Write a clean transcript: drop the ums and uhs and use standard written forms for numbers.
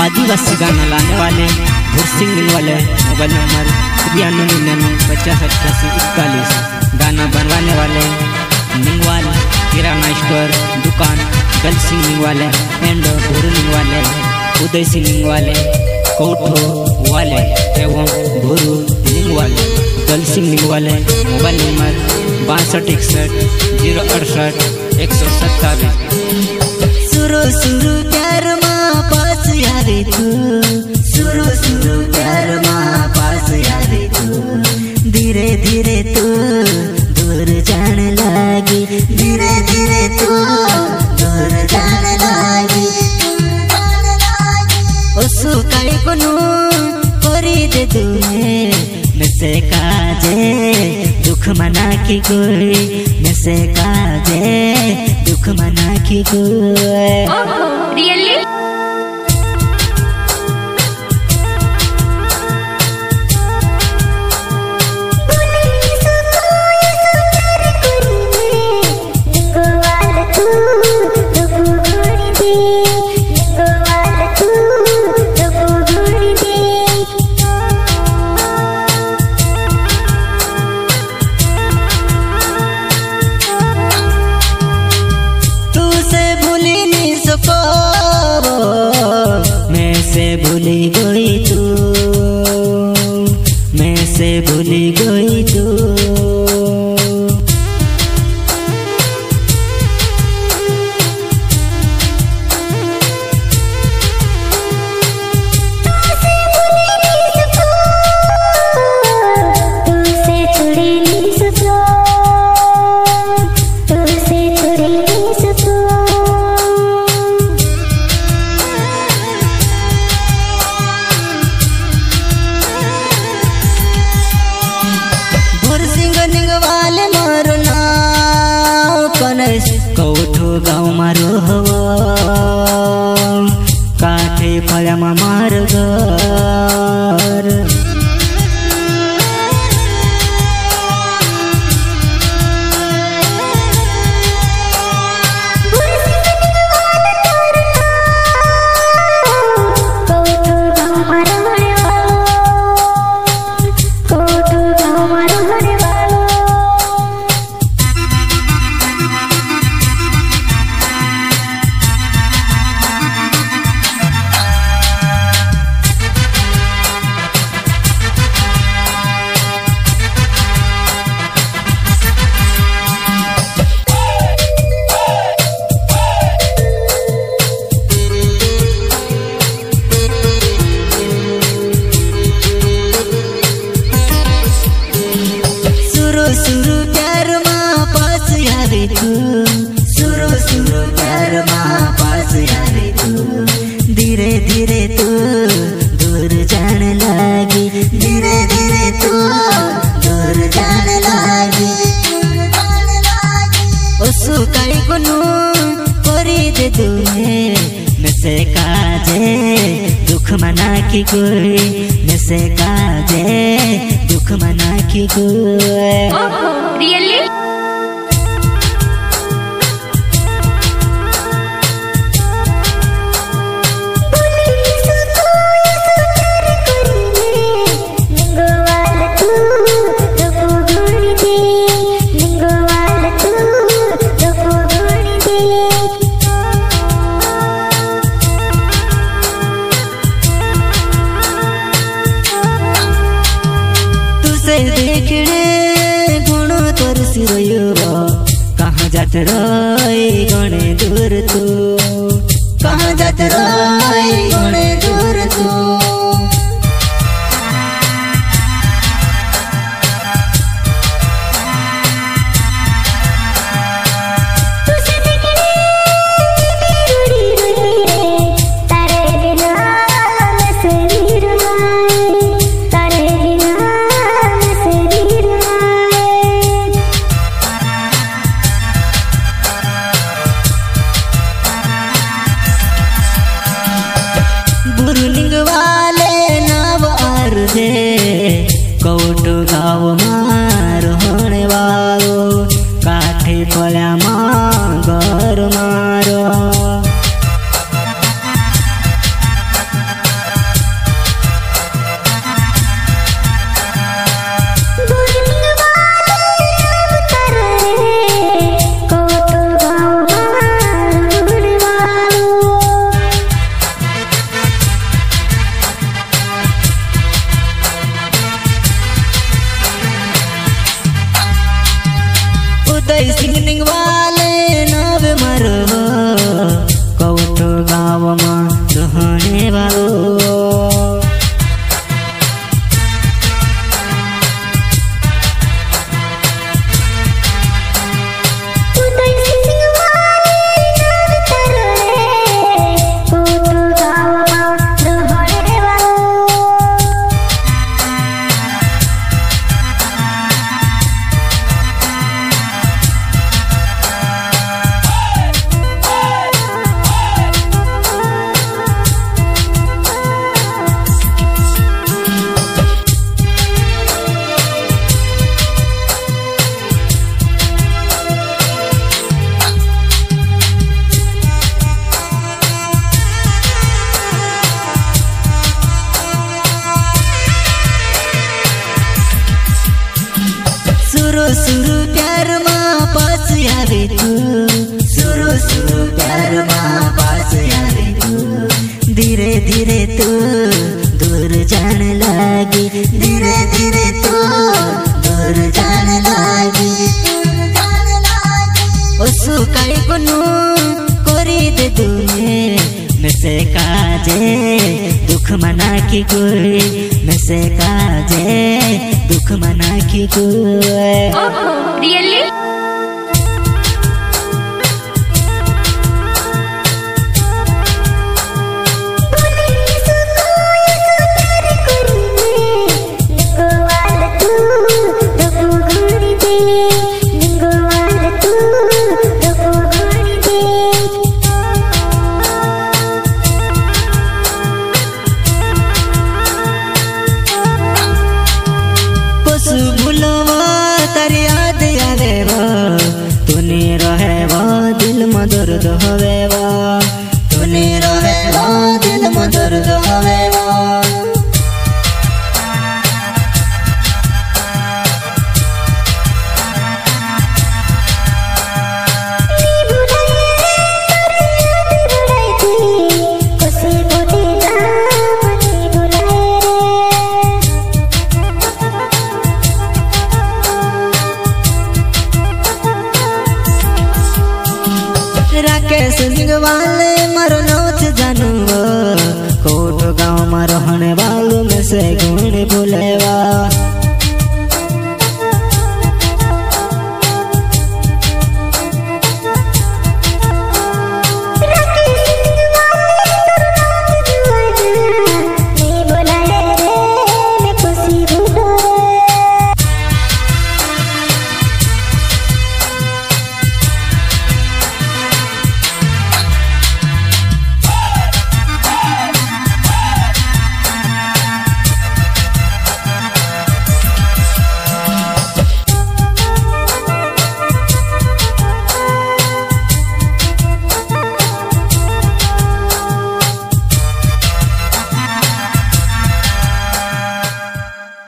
आदिवासी गाना लाने वाले भूरसिंह वाले मोबाइल नंबर 9399508841। गाना बनवाने वाले निंगवाल किराना स्टोर दुकान दल सिंह वाले एंड भूरू वाले उदय सिंह वाले कोठो वाले एवं भूरू वाले दल सिंह वाले। Mobile number 6261 068 127। सुरो सुरो प्यार माँ पास यारे तू, सुरो सुरो प्यार माँ पास यारे तू, धीरे धीरे तू दूर जाने लगी, धीरे धीरे तू दूर जाने लगी। ओसु काई कोनु कोरी दे दूने नसे काजे दुख मना की कोई, नसे काजे दुख मना की कोई। रियली भूली गई तू, मैं से भूली गई तू। कौठो गाँव मारो हवा काठे फळ्या मार घर। सुरो प्यार माँ पास यारे तू, सुरो सुरो प्यार माँ पास यारे तू, धीरे धीरे तू दूर जाने लगी, धीरे धीरे तू दूर जाने लगी। ओसु काई कोनु कोरी दे दूने नसे काजे दुख मना की कोई, नसे काजे दुख मना की कोई। रियली देखने गुण तोर सिरोयो कहाँ जात रही गणे दूर तू, कहाँ जात रही गणे दूर तू। कौटो गाँव मारो होने वालो काठे फळ्या घर मारो। होने वालों। सुरु प्यार माँ पास आवे तू, सुरु प्यार माँ पास आवे तू। धीरे धीरे तू दूर जान लागी, धीरे धीरे तू दूर जान लागी। ओसु काई कोनु कोरी दे दुने में से काजे दुख मना की कोई, में से काजे दुख मना की कोई। रियली